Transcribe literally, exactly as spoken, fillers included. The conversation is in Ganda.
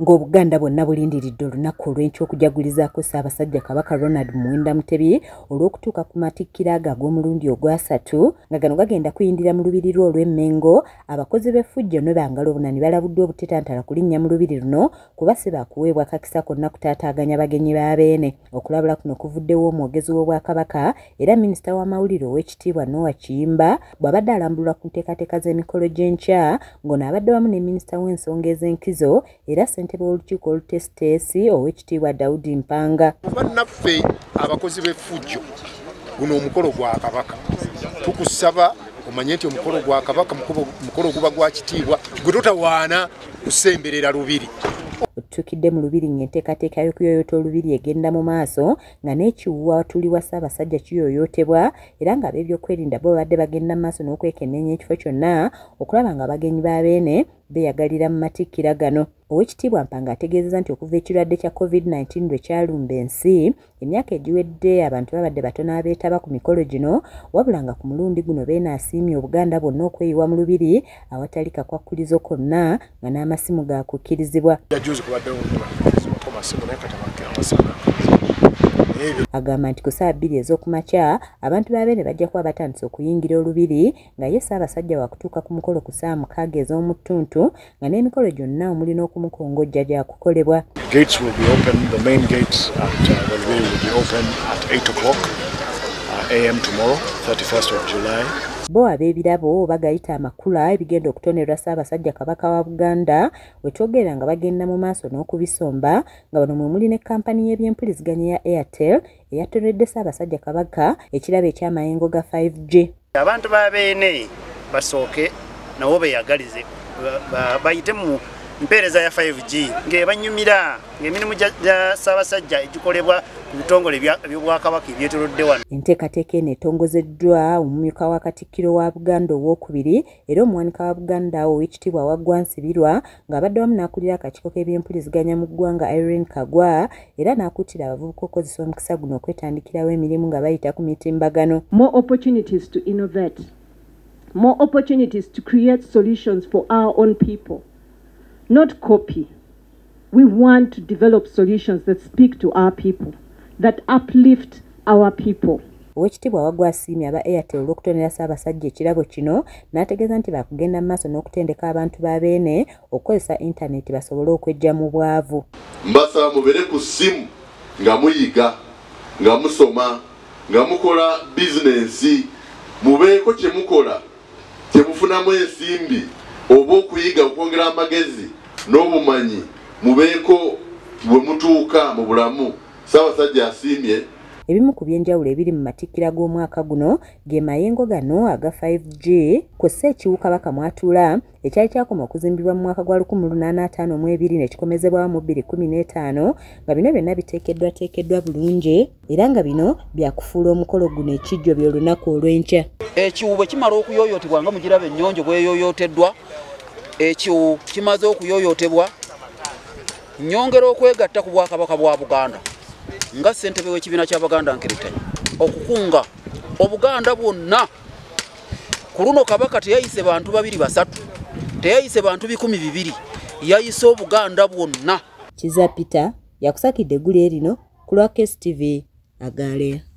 ng'Obuganda bwonna bulindiridde olunaku olw'enkyokujagulizaako Ssaabasajja Kabaka Ronald Muwenda Mutebi olw'okutuuka ku Matikkira ge ag'omulundi ogwasatu nga gano gagenda kuyindira mu lubiri lwe olw'Emmengo. Abakozi b'effujjo ne bangalo obunani balabuddwa obutetantala kulinnya mu lubiri luno kuba si baakuweebwa kakisa konna kutaataaganya bagenyi ba Beene. Okulabula kuno kuvuddewo omwogezi w'Obwakabaka era Minisita w'Amawulire Oweekitiibwa Noah Kiyimba bw'abadde alambulwa ku nteekateeka z'emikolo gy'enkya ng'ono abadde wamu ne Minisita w'Ensonga ez'Enkizo era ssentebe w'olukiiko olutesiteesi Oweekitiibwa Daudi Mpanga. Bannaffe abakozi b'effujjo guno omukolo gwa Kabaka tukusaba omanye nti omukolo gwa Kabaka mukolo guba gwa kitiibwa gwe totawaana kusemberera lubiri. Otuukidde mu lubiri ng'enteekateeka y'okuyooyoota olubiri egenda mu maaso nga n'ekiwuwa watuulibwa Ssaabasajja kiyooyootebwa era nga ab'ebyokwerinda bo babadde bagenda mu maaso n'okwekenneenya ekifo kyonna okulaba nga abagenyi ba Beene beeyagalira mu Matikkira gano. Oweekitiibwa Mpanga ategeezezza nti okuva ekirwadde kya COVID nineteen lwe kyalumba ensi, emyaka egiwedde abantu babadde batono abeetaba ku mikolo gino, wabula nga ku mulundi guno Beene asiimye Obuganda bwonna okweyiwa mu lubiri awatali kakwakkulizo konna nga n'amasimu gaakukkirizibwa. Agamba nti ku ssaawa bbiri ez'okumakya abantu ba Beene bajja kuba batandise okuyingira olubiri nga ye Ssaabasajja waakutuuka ku mukolo ku ssaawa mukaaga ez'omu ttuntu nga n'emikolo gyonna omuli n'okumukongojja gyakukolebwa. Gates will be open, the main gates at uh, the lubiri will be open at eight o'clock uh, a m tomorrow, thirty-first of July. Bo ab'ebirabo bagayita amakula ebigenda okutonerwa Ssaabasajja Kabaka wa Buganda wetwogera nga bagenda mu maaso n'okubisomba nga bano mwe muli ne kkampani y'ebyempuliziganya ya Airtel eyatonedde Ssaabasajja Kabaka ekirabo eky'amayengo ga five G. Abantu ba Beene basooke nabo beeyagalize bayite mu mpeereza ya five G ng'ebanyumira ng'emirimu gya Ssaabasajja egikolebwa ku bitongole by'Obwakabaka ebyetoolodde wano. Enteekateeka eno etongozeddwa omumyuka wa Katikkiro wa Buganda owookubiri era omuwanika wa Buganda Oweekitiibwa Waggwa Nsibirwa ng'abadde wamu n'akulira akakiiko k'ebyempuliziganya mu ggwanga Irene Kagwa era n'akuutira abavubuka okukozesa omukisa guno okwetandikirawo emirimu nga bayita ku mitimbagano. More opportunities to innovate, more opportunities to create solutions for our own people. Not copy. We want to develop solutions that speak to our people, that uplift our people. Oweekitiibwa Waggwa asiimye aba Airtel olw'okutonera Ssaabasajja ekirabo kino n'ategeeza nti baakugenda mu maaso n'okutendeka abantu ba Beene okukozesa intaneti basobole okwejja mu bwavu. Mbasaba mubeere ku ssimu nga muyiga, nga musoma, nga mukola bizinensi, mubeeko kye mukola, kye mufunamu ensimbi, oba okuyiga okwongera amagezi n'obumanyi mubeeko bwe mutuuka mu bulamu. Ssaabasajja asiimye. Ebimu ku byenjawulo ebiri mu Matikkira g'omwaka guno ge mayengo gano aga five G kw'ossa ekiwu Kabaka mw'atuula ekyali kyakoma okuzimbibwa mu mwaka gwa lukumi lunaana ataano mu ebiri ne kikomezebwawo mu bbiri kkumi n'etaano nga bino byonna biteekeddwateekeddwa bulungi era nga bino byakufuula omukolo guno ekijjo by'olunaku olw'enkya. Ekiwu bwe kimala okuyooyootebwa nga mugiraba ennyonjo bw'eyooyooteddwa, ekiwu kimaze okuyooyootebwa, nnyongera okwegatta ku Bwakabaka bwa Buganda nga ssentebe w'ekibiina ky'Abaganda Nkiritanyi okukunga Obuganda bwonna. Ku luno Kabaka teyayise bantu babiri basatu, teyayise bantu bikumi bibiri, yayise Obuganda bwonna. Kiza Peter yakusakidde eggulu erino ku lwa K S T V Agaleya.